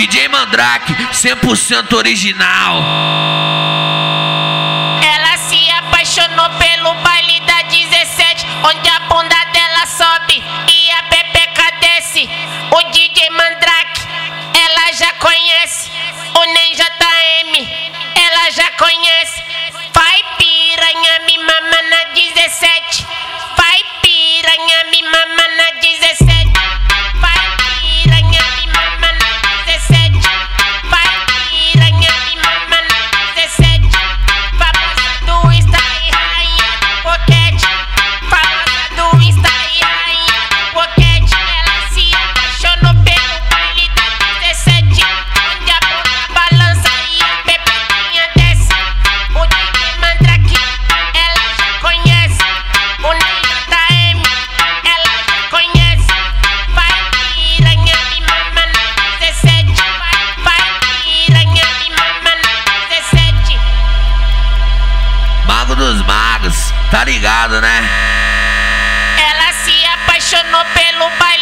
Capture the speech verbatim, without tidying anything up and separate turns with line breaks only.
D J Mandrake, cem por cento original.
Ela se apaixonou pelo baile da dezessete, onde a bunda dela sobe e a pepeca desce. O D J Mandrake, ela já conhece. O Nem J M, ela já conhece. Vai piranha, me mama na dezessete. Vai piranha, me mama na dezessete. Vai piranha, me mama na dezessete. Vai piranha, me mama na dezessete. Famosa do Insta e rainha do boquete. Famosa do Insta e rainha do boquete. Ela se apaixonou pelo baile da dezessete, onde a bunda balança e a pepequinha desce. O D J Mandrake, ela já conhece. O Nem J M, ela já conhece. Vai piranha, me mama na dezessete. Vai piranha, me mama na dezessete.
Mago dos magos, tá ligado, né?
Ela se apaixonou pelo baile